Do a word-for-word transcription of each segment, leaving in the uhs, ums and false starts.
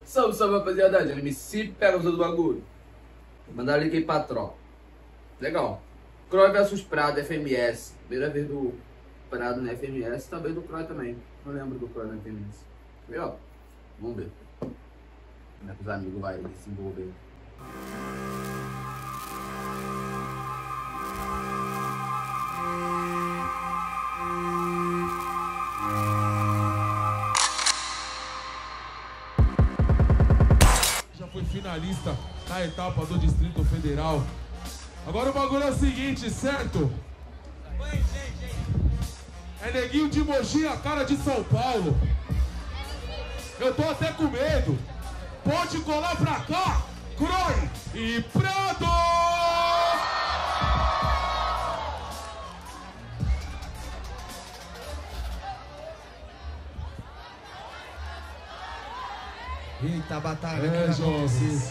Salve, salve, rapaziada. M C pega o do bagulho. Mandar link aí pra tropa. Legal. Croy versus Prado, F M S. Primeira vez do Prado na F M S. Talvez do Croy também. Não lembro do Croy na F M S. Legal. Vamos ver. Como é que os amigos vão se envolver. Finalista na etapa do Distrito Federal. Agora o bagulho é o seguinte, certo? É neguinho de Mogi, a cara de São Paulo. Eu tô até com medo. Pode colar pra cá, Croy e Prado! Eita, batalha é, que vai acontecer.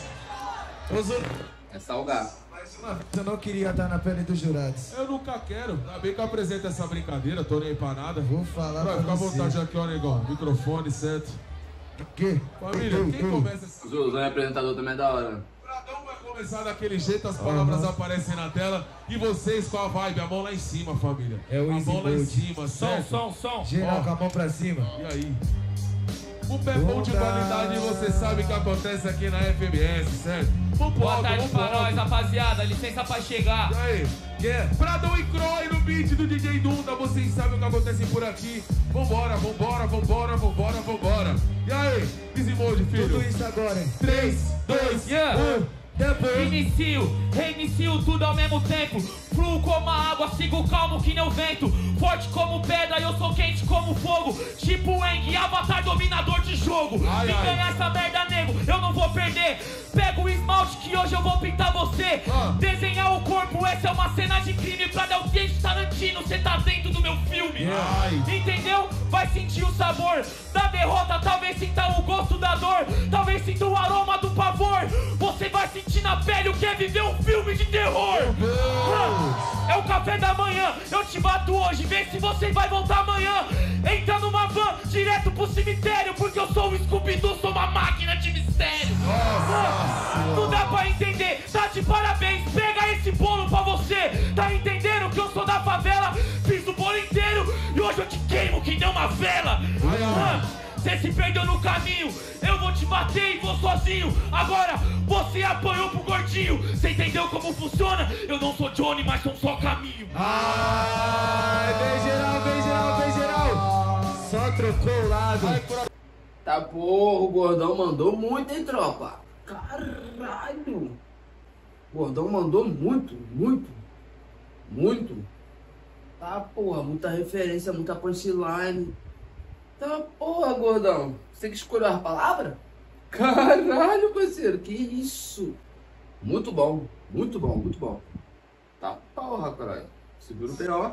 É salgar. Eu não queria estar na pele dos jurados. Eu nunca quero. Ainda bem que eu apresento essa brincadeira, tô nem aí pra nada. Vou falar Vai, pra fica à você. vontade aqui, ó, negão. Microfone, certo? O quê? Família, Ei, quem ei, começa essa... O Zuzão é apresentador também é da hora. Pradão vai começar daquele jeito, as palavras Uhum. aparecem na tela. E vocês com a vibe, a mão lá em cima, família. É o a Easy mão lá em Gold. cima, Som, certo? som, som. Geral Ó. com a mão pra cima. E aí? O pé bom de Onda. qualidade, você sabe que acontece aqui na F M S, certo? Vamos pro Boa alto, tarde vamos pro pra nós, alto. rapaziada. Licença pra chegar. E aí? Yeah. Pradão e Croy no beat do D J Dunda, vocês sabem o que acontece por aqui. Vambora, vambora, vambora, vambora, vambora. E aí? Easy Mode, filho. Tudo isso agora, hein? três, dois, Yeah. um. Tempo. Inicio, reinicio tudo ao mesmo tempo. Fluo como a água, sigo calmo que nem o vento. Forte como pedra, eu sou quente como fogo. Tipo Eng, avatar dominador de jogo. Ai, Vem ai. ganhar essa merda, nego, eu não vou perder. Pega o esmalte que hoje eu vou pintar você. Ah. Desenhar o corpo, essa é uma cena de crime. Pra dar o Quentin Tarantino, cê tá dentro do meu filme. Ai. Entendeu? Vai sentir o sabor da derrota, talvez sinta o gosto da dor. Talvez sinta o aroma do pavor. Você vai sentir na pele o que é viver um filme de terror. Ah, é o café da manhã, eu te bato hoje, vê se você vai voltar amanhã. Entra numa van, direto pro cemitério, porque eu sou o Scooby-Doo, sou uma máquina de mistério. Ah, não dá pra entender, tá de parabéns, pega esse bolo pra você. Tá entendendo que eu sou da favela? Fiz o bolo inteiro e hoje eu te queimo que nem uma vela. Você se perdeu no caminho, eu vou te bater e vou sozinho. Agora você apanhou pro gordinho. Você entendeu como funciona? Eu não sou Johnny, mas sou só caminho. Ai, vem geral, vem geral, vem geral. Só trocou o lado. Tá, porra, o Gordão mandou muito, hein, tropa? Caralho. O Gordão mandou muito, muito, muito. Tá, porra, muita referência, muita punchline. Tá, porra, Gordão. Você que escolheu a palavra? Caralho, parceiro, que isso? Muito bom, muito bom, muito bom. Tá, porra, caralho. Segura o P O.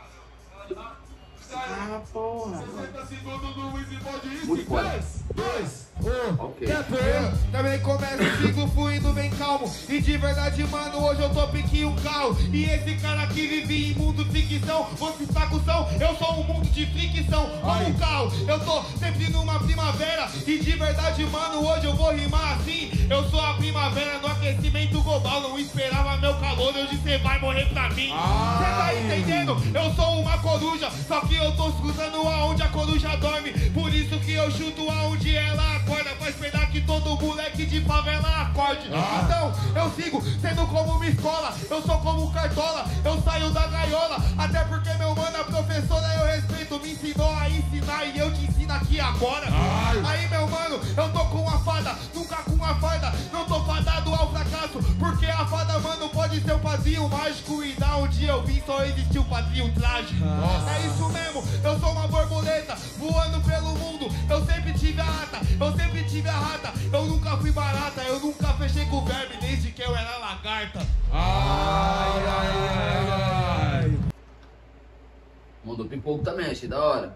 Ah, porra. sessenta segundos do Easy Mode, isso, Muito foda. três, dois, Um. Ok. Tempo. Também começo, sigo fluindo bem calmo. E de verdade, mano, hoje eu tô piquinho cal. E esse cara que vive em mundo de ficção, você está com som, eu sou um mundo de fricção. Como um cal, eu tô sempre numa primavera. E de verdade, mano, hoje eu vou rimar assim. Eu sou a primavera no aquecimento global. Não esperava meu calor, hoje cê vai morrer pra mim. Cê tá entendendo? Eu sou uma coruja, só que eu tô escutando aonde a coruja dorme. Por isso que eu chuto aonde ela acorda, pra esperar que todo moleque de favela acorde. Ah. Então eu sigo sendo como uma escola, eu sou como cartola, eu saio da gaiola. Até porque meu mano, a professora eu respeito, me ensinou a ensinar e eu te ensino aqui agora. Ai. Aí meu mano, eu tô com uma fada, nunca com uma farda, não tô fadado ao fracasso. Porque a fada, mano, pode ser um padrinho mágico. E da onde eu vim só existiu o padrinho trágico. Nossa. É isso mesmo, eu sou uma borboleta voando pelo mundo. Eu sempre tive a ata, eu sempre tive a rata. Eu nunca fui barata, eu nunca fechei com o verme desde que eu era lagarta. Ai, ai, ai, ai. Mandou pipoco também, achei da hora.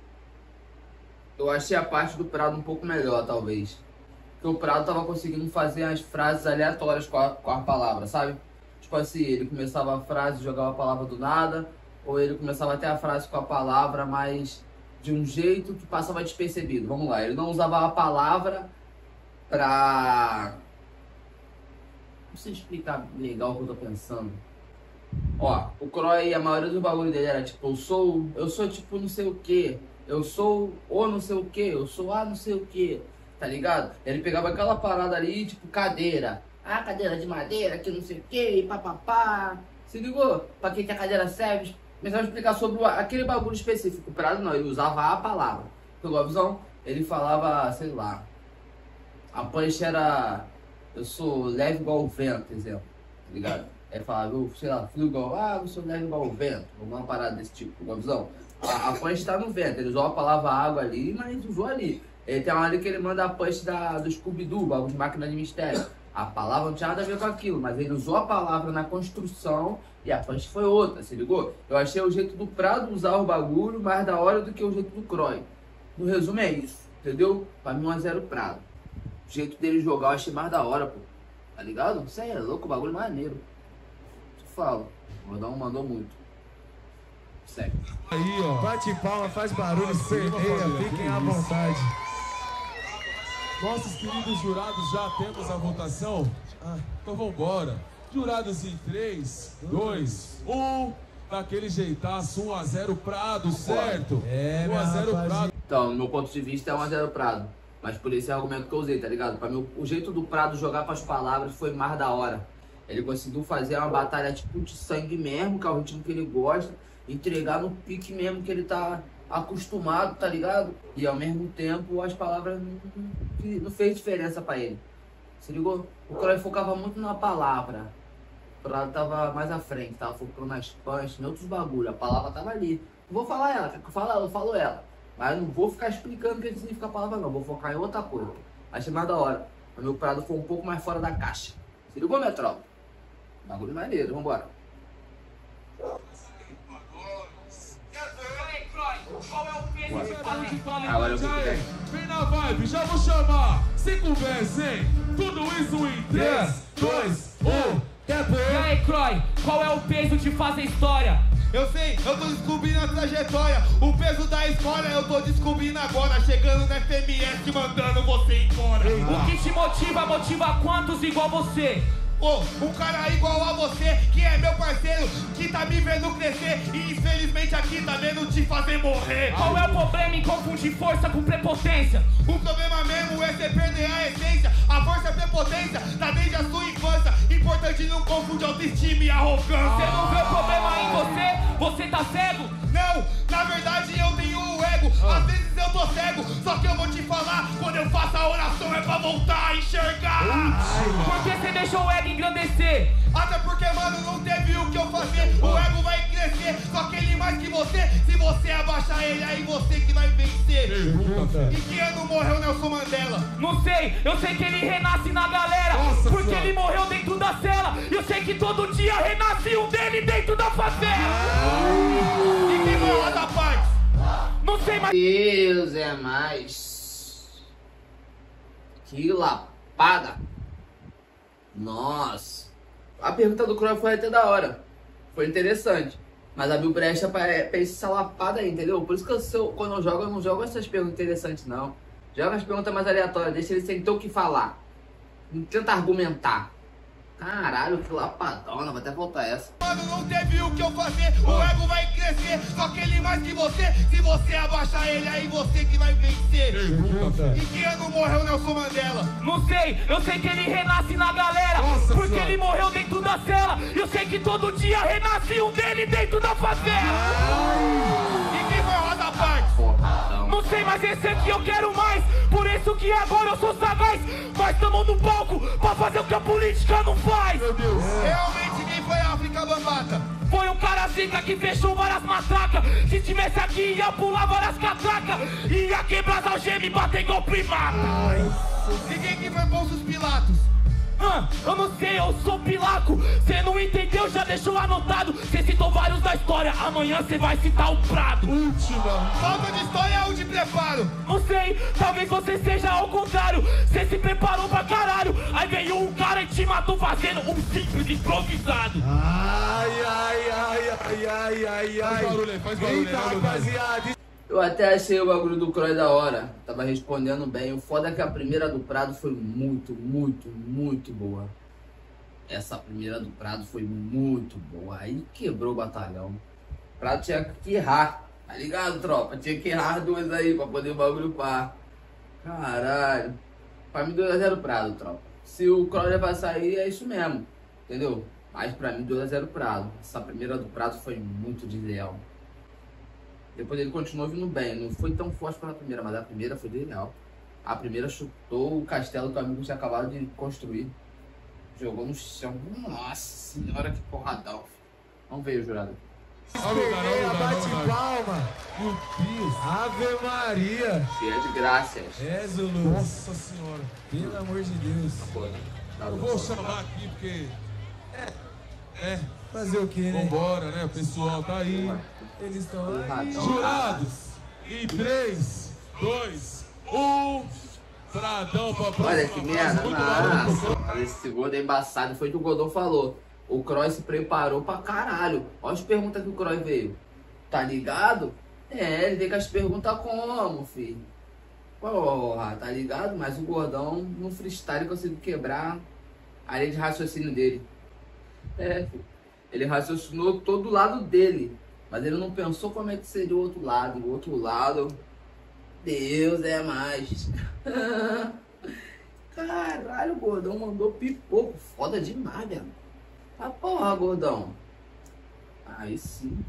Eu achei a parte do Prado um pouco melhor, talvez. Porque o Prado tava conseguindo fazer as frases aleatórias com a, com a palavra, sabe? Tipo assim, ele começava a frase e jogava a palavra do nada. Ou ele começava até a frase com a palavra, mas de um jeito que passava despercebido. Vamos lá, ele não usava a palavra pra... Não sei explicar legal o que eu tô pensando. Ó, o Croy, a maioria dos bagulho dele era tipo, eu sou, eu sou tipo não sei o que, eu sou o não sei o que, eu sou a não sei o que, tá ligado? Ele pegava aquela parada ali, tipo cadeira, ah, cadeira de madeira, que não sei o que, papapá, se ligou? Pra que que a cadeira serve? Mas eu vou explicar sobre o, aquele bagulho específico, parado não, ele usava a palavra, pegou a visão? Ele falava, sei lá, a punch era, eu sou leve igual o vento, exemplo, tá ligado? Aí falava, eu, sei lá, fluo igual, ah, eu sou leve igual o vento, uma parada desse tipo, uma visão. A, a punch tá no vento, ele usou a palavra água ali, mas usou ali. Ele tem uma hora que ele manda a punch da, do Scooby-Doo, bagulho de máquina de mistério. A palavra não tinha nada a ver com aquilo, mas ele usou a palavra na construção e a punch foi outra, se ligou? Eu achei o jeito do Prado usar o bagulho mais da hora do que o jeito do Croy. No resumo é isso, entendeu? Pra mim um a zero Prado. O jeito dele jogar eu achei mais da hora, pô. Tá ligado? Isso aí é louco, o bagulho maneiro. Falo, o Gordão mandou muito. Segue. Aí, ó. Bate palma, faz barulho, esperneia, fiquem à vontade. Nossos queridos jurados, já temos a votação? Ah, então vambora. Jurados em três, dois, um. Daquele jeitaço, um a zero Prado, certo? É, um a zero Prado. Então, no meu ponto de vista é um a zero Prado. Mas por esse argumento que eu usei, tá ligado? Pra mim, o jeito do Prado jogar com as palavras foi mais da hora. Ele conseguiu fazer uma batalha tipo de sangue mesmo, que é o ritmo que ele gosta, entregar no pique mesmo que ele tá acostumado, tá ligado? E ao mesmo tempo as palavras não, não fez diferença pra ele. Se ligou? O Croy focava muito na palavra. O Prado tava mais à frente, tava focando nas punch, em outros bagulho. A palavra tava ali. Não vou falar ela, quer que eu falo ela, eu falo ela. Mas eu não vou ficar explicando o que significa a palavra não, vou focar em outra coisa. Achei mais da hora. O meu Prado foi um pouco mais fora da caixa. Se ligou, minha tropa? Bagulho maneiro, vambora. Agora eu vou pegar. Vem na vibe, já vou chamar. Se conversa, hein? Tudo isso em três, dois, um. Tempo. E aí, Croy, qual é o peso de fazer história? Eu sei, eu tô descobrindo a trajetória. O peso da escola eu tô descobrindo agora. Chegando no F M S, mandando você embora. O que te motiva, motiva quantos igual você? Oh, um cara igual a você, que é meu parceiro, que tá me vendo crescer e infelizmente aqui tá vendo te fazer morrer. Qual é o problema em confundir força com prepotência? O problema mesmo é você perder a essência. A força e a prepotência tá desde a sua infância. Importante não confundir autoestima e arrogância. Você não vê o problema em você? Você tá cego? Não, na verdade eu tenho o ego. Às vezes eu tô cego, só que eu vou te falar, quando eu faço a oração é pra voltar a enxergar. Por que você deixou o ego engrandecer? Até porque, mano, não teve o que eu fazer. O ego vai crescer, só que ele mais que você. Se você abaixar ele, aí você que vai vencer. Em que ano morreu Nelson Mandela? Não sei, eu sei que ele renasce na galera. Nossa, porque senhora. ele morreu dentro da cela. E eu sei que todo dia renasce um dele dentro da favela. E quem vai lá da parte? Não sei, mas... Deus é mais. Que lapada. Nossa. A pergunta do Croy foi até da hora. Foi interessante. Mas abriu brecha pra, pra essa lapada aí, entendeu? Por isso que eu, se eu, quando eu jogo, eu não jogo essas perguntas interessantes, não. Joga as perguntas mais aleatórias. Deixa ele sem ter o que falar. Não tenta argumentar. Caralho, que lapadona. Vai até voltar essa. Mano, não teve o que eu fazer. O ego vai crescer, só que ele mais que você. Se você abaixar ele, aí você que vai vencer. Em que ano morreu Nelson Mandela? Não sei, eu sei que ele renasce na galera. Nossa, porque senhora. ele morreu dentro da cela. E eu sei que todo dia renasce um dele dentro da favela. E quem vai lá da parte? Não sei, mas esse aqui eu quero mais. Por isso que agora eu sou sagaz. Mas tamo no palco pra fazer o que a política não faz. Meu Deus. Realmente quem foi a África Bambata? Foi um cara zica que fechou várias matracas. Se tivesse aqui ia pular várias catracas. Ia quebrar as algemas e bater golpe e mata. E quem que foi Pôncio Pilatos? Ah, eu não sei, eu sou Pilaco. Cê não entendeu, já deixou anotado. Cê citou vários da história, amanhã cê vai citar o Prado. Última. Falta de história ou de preparo? Não sei, talvez você seja ao contrário. Cê se preparou pra caralho. Aí veio um cara e te matou fazendo um simples improvisado. Ai, ai, ai, ai, ai, ai, ai. Faz barulho aí, faz barulho aí, Eita, vai, Leonardo. rapaziada. Eu até achei o bagulho do Croy da hora. Tava respondendo bem. O foda é que a primeira do Prado foi muito, muito, muito boa. Essa primeira do Prado foi muito boa. Aí quebrou o batalhão. O Prado tinha que errar. Tá ligado, tropa? Tinha que errar duas aí pra poder o bagulho par. Caralho. Pra mim dois a zero Prado, tropa. Se o Croy vai sair, é isso mesmo. Entendeu? Mas pra mim dois a zero Prado. Essa primeira do Prado foi muito desleal. Depois ele continuou vindo bem. Não foi tão forte quanto a primeira, mas a primeira foi desleal. A primeira chutou o castelo que o amigo tinha acabado de construir. Jogou no chão. Nossa senhora, que porradão. Vamos ver o jurado. Esperneia, bate palma. Meu Deus. Ave Maria. Cheia de graças. É, Zulu. Nossa senhora. Pelo amor de Deus. Eu vou chamar aqui porque... É, Fazer o que, né? vambora, né? O pessoal tá aí. Eles estão aí. Jurados, em três, dois, um... Pradão pra próxima. Olha que merda. Nossa, esse gordo é embaçado. Foi o que o Godon falou. O Croy se preparou pra caralho. Olha as perguntas que o Croy veio. Tá ligado? É, ele veio com as perguntas como, filho? Porra, tá ligado? Mas o gordão no freestyle conseguiu quebrar a linha de raciocínio dele. É, filho. Ele raciocinou todo o lado dele. Mas ele não pensou como é que seria o outro lado. O outro lado... Deus é mais. Caralho, o gordão mandou pipoco. Foda demais, velho. Ah, porra, gordão. Aí sim.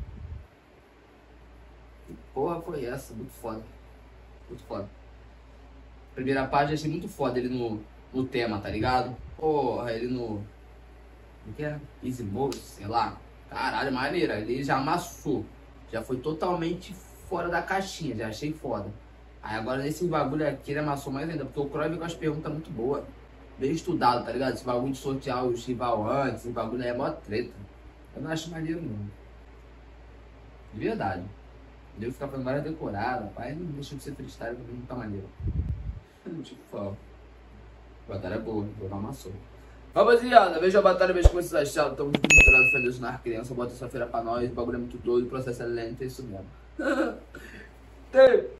Que porra foi essa? Muito foda. Muito foda. Primeira página achei muito foda ele no, no tema, tá ligado? Porra, ele no... O que é? Easy Mode, sei lá. Caralho, maneira. Ele já amassou. Já foi totalmente fora da caixinha. Já achei foda. Aí agora nesse bagulho aqui ele amassou mais ainda, porque o Croy veio com as perguntas muito boas. Bem estudado, tá ligado? Esse bagulho de sortear os rival antes, esse bagulho aí é mó treta. Eu não acho maneiro não. De verdade. Devo ficar fazendo várias decoradas, rapaz, não deixa de ser freestyle, porque não tá maneiro. Tipo, fala. A batalha é boa, o Croy amassou. Rapaziada, veja a batalha, veja como vocês acharam. Tamo muito misturado, foi Deus nas crianças, bota essa feira pra nós, o bagulho é muito doido, o processo é lento, é isso mesmo. Tem.